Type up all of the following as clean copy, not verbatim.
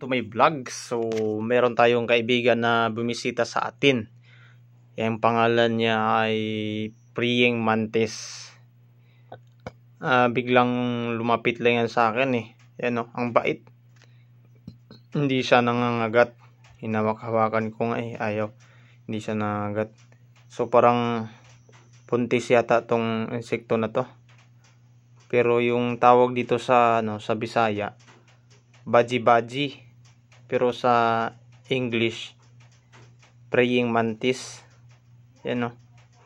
to my vlog. So, meron tayong kaibigan na bumisita sa atin. Yung pangalan niya ay praying mantis. Biglang lumapit lang yan sa akin eh. Yan ang bait. Hindi siya nangangagat. Hinawak-hawakan ko nga eh, ayaw. Hindi siya nangangagat. So, parang puntis yata tong insekto na to. Pero yung tawag dito sa sa Bisaya, baji-baji. Pero sa English, praying mantis. Yan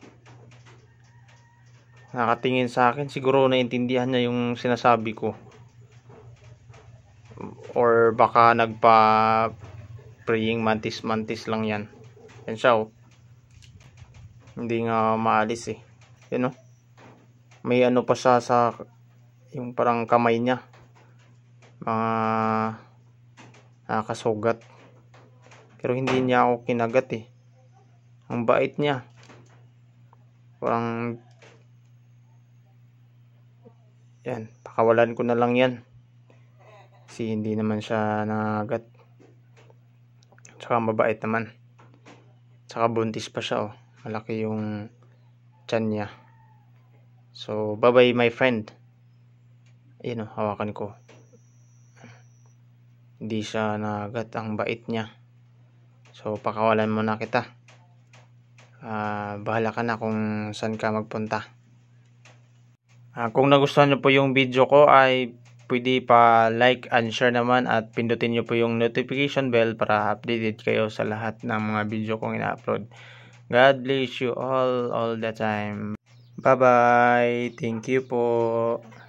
nakatingin sa akin, siguro naintindihan niya yung sinasabi ko. Or baka nagpa praying mantis lang yan. Yan siya Hindi nga maalis eh. Yan may pa siya sa yung parang kamay niya. Mga nakasugat. Pero hindi niya ako kinagat eh. Ang bait niya. Parang yan, pakawalan ko na lang yan. Kasi hindi naman siya nagagat. Tsaka mabait naman. Tsaka buntis pa siya Malaki yung tiyan niya. So, bye-bye my friend. Ayun hawakan ko. Hindi siya nagagat, ang bait niya. So, pakawalan mo na kita. Bahala ka na kung saan ka magpunta. Kung nagustuhan nyo po yung video ko ay pwede pa like and share naman at pindutin nyo po yung notification bell para updated kayo sa lahat ng mga video kong ina-upload. God bless you all the time. Bye bye. Thank you po.